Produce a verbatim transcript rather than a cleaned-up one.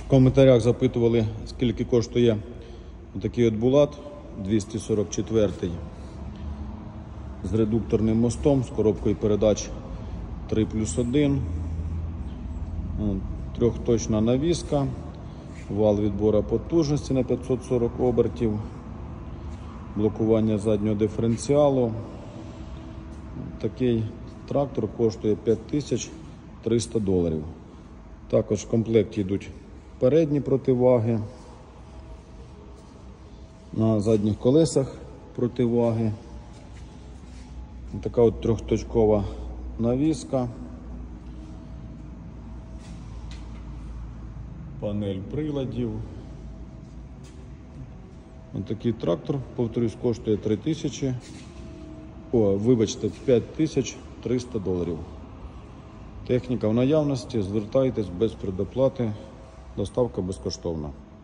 В коментарях запитували, скільки коштує такий от Булат двісті сорок чотири з редукторним мостом, з коробкою передач три плюс один, трьохточна навіска, вал відбору потужності на п'ятсот сорок обертів, блокування заднього диференціалу. Такий трактор коштує п'ять тисяч триста доларів. Також в комплекті йдуть передні противаги, на задніх колесах противаги. Така от трьохточкова навіска, панель приладів. Ось такий трактор, повторюсь, коштує три тисячі, о, вибачте, п'ять тисяч триста доларів. Техніка в наявності, звертайтесь без предоплати, доставка безкоштовна.